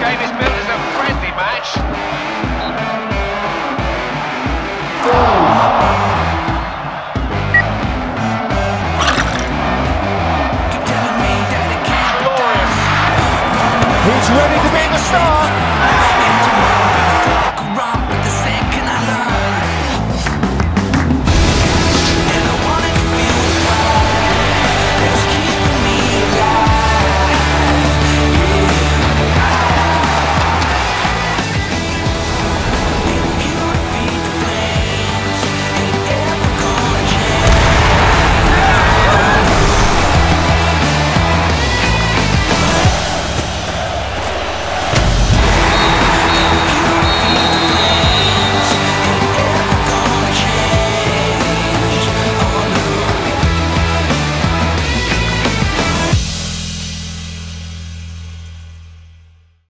game is billed as a friendly match. He's ready to make a start.